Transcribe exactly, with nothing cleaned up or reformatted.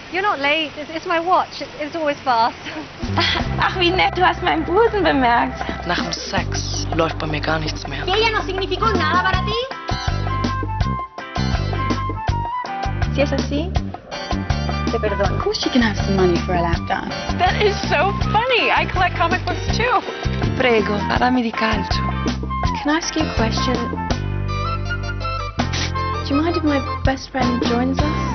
You're not late. It's, it's my watch. It's, it's always fast. Ach, wie nett, du hast meinen Busen bemerkt. Nach dem Sex läuft bei mir gar nichts mehr. ¿Y ella no significó nada para ti? Si es así, te perdono. Of course she can have some money for a lap dance. That is so funny. I collect comic books too. Prego, parlami di calcio. Can I ask you a question? Do you mind if my best friend joins us?